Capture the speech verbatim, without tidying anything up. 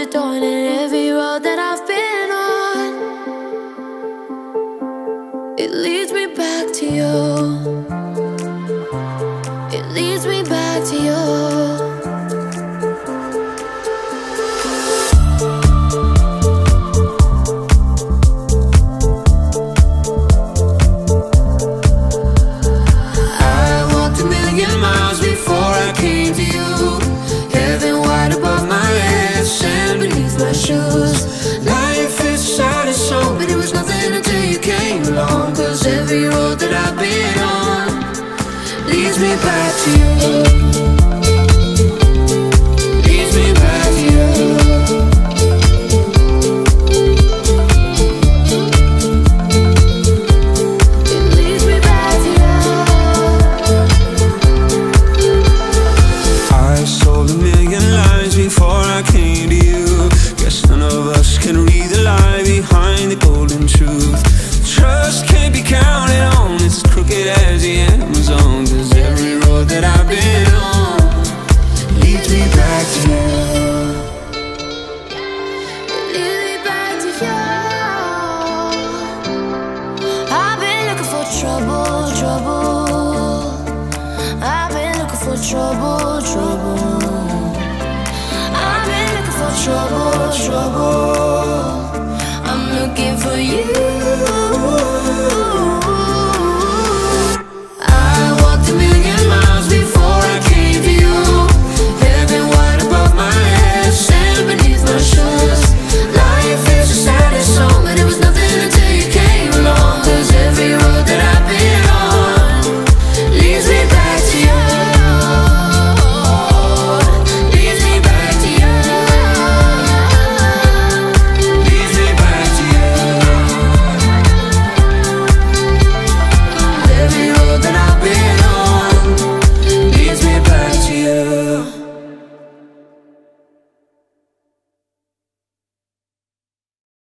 dawn, and every road that I've been on, it leads me back to you. It leads me back to you. Life is sad and so, but it was nothing until you came along. Cause every road that I've been on leads me back to you. Leads me back to you. It leads me back to you. I sold a million lies before I came to you. None of us can read the lie behind the golden truth. Trust can't be counted on, it's as crooked as the Amazon. Cause every road that I've been on leads me back to you. Leads me back to you. I've been looking for trouble, trouble. I've been looking for trouble, trouble. Trouble, trouble, I'm looking for you.